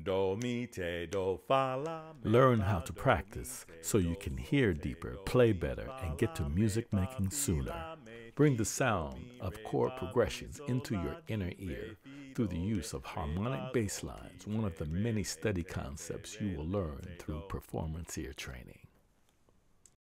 Do, mi, te, do, fa, la. Learn how to practice so you can hear deeper, play better, and get to music making sooner. Bring the sound of chord progressions into your inner ear through the use of harmonic bass lines, one of the many study concepts you will learn through performance ear training.